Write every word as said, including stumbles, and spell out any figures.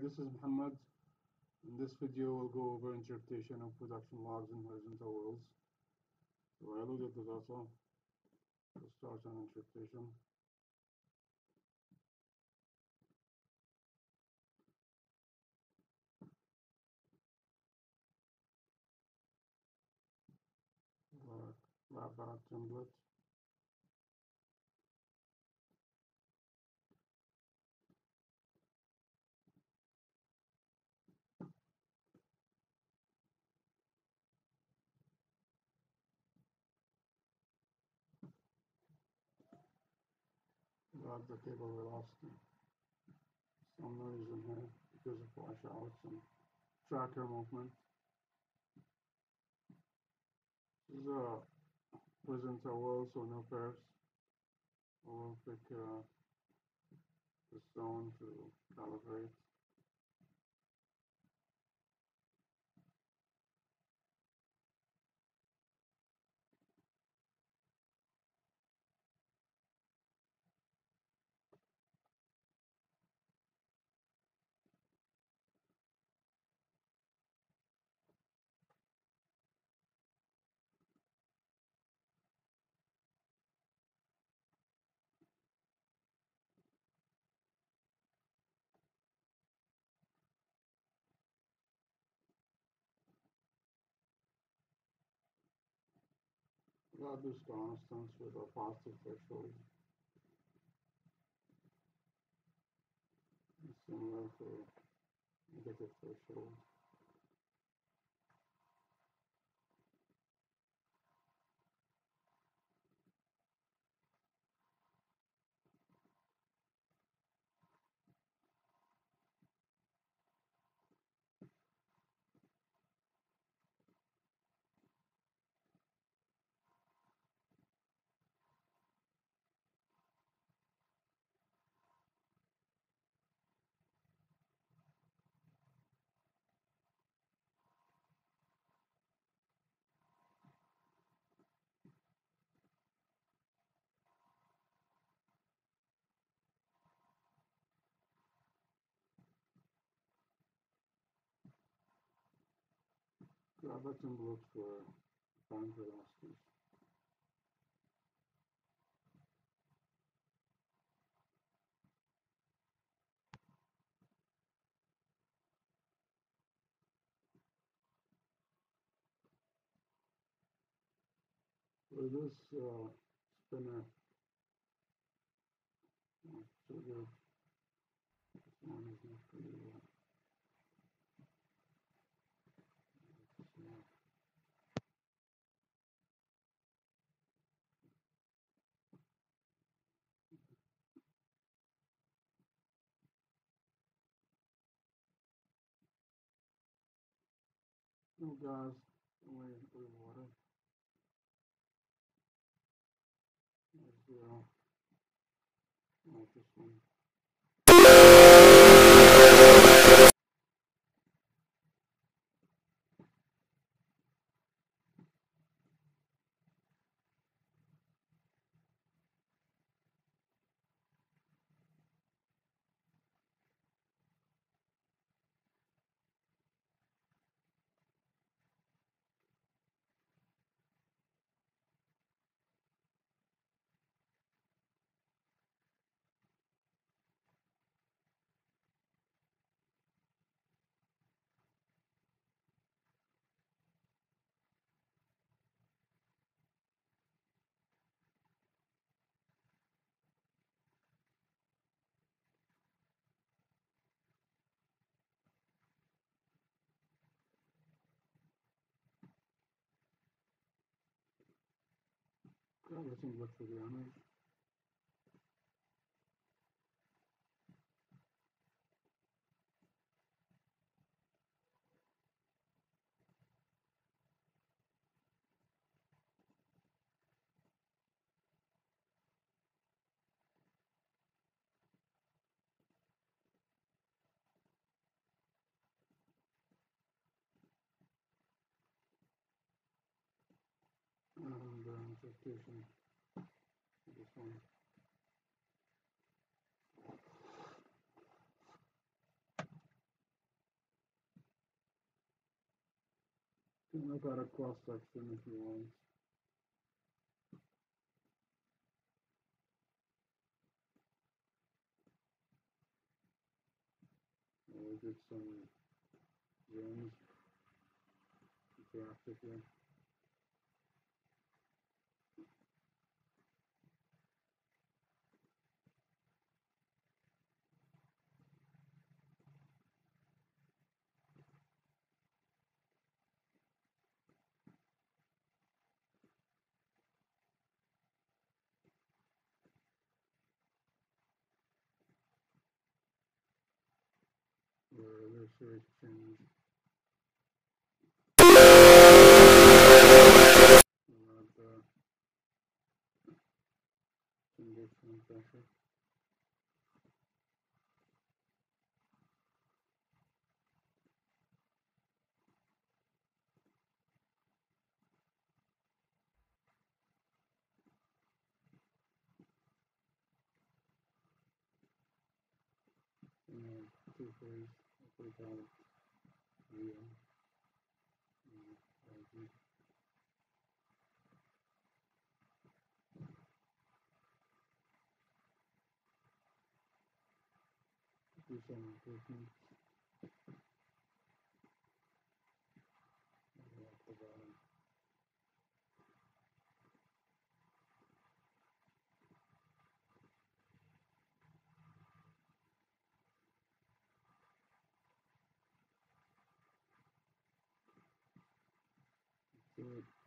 this is Muhammad. In this video, we'll go over interpretation of production logs in horizontal wheels. So I loaded the data. We'll start an interpretation. Like wrap that template. Got the cable velocity. Some noise in here because of washouts and tracker movement. This is a horizontal wheel, so no pairs. We'll pick uh, the stone to calibrate. Got this constants with a positive threshold. Similar for negative threshold. Grab a template for time velocities. For this uh, spinner, not so good. This one is not pretty well. No gas, only, only water. There's zero. Like this one. Grab a template for the image. And uh, interpretation for this one. Look at a cross section if you want. We'll get some gems interactively. Where there's a exchange. Around the condition pressure. And two phase, upper down, V M. Do some improvements at the bottom. Good.